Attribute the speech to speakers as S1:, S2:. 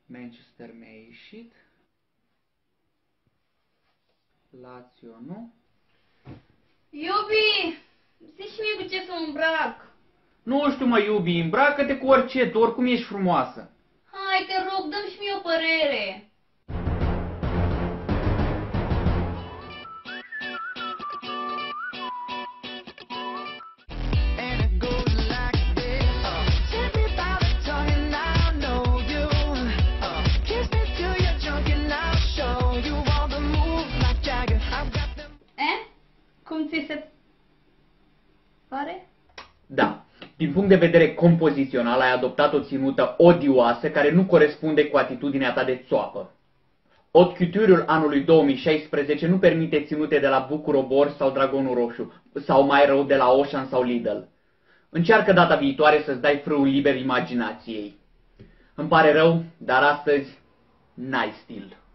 S1: Manchester mi-a ieșit. Lazio, nu?
S2: Iubi, zici mie cu ce să îmbrac.
S1: Nu știu, mă, iubi, îmbracă-te cu orice, tu oricum ești frumoasă.
S2: Hai, te rog, dă-mi și mie o părere. Cum ți se pare?
S1: Da, din punct de vedere compozițional ai adoptat o ținută odioasă care nu corespunde cu atitudinea ta de țoapă. Haute couture-ul anului 2016 nu permite ținute de la Bucur Obor sau Dragonul Roșu, sau mai rău de la Auchan sau Lidl. Încearcă data viitoare să-ți dai frâul liber imaginației. Îmi pare rău, dar astăzi n-ai stil.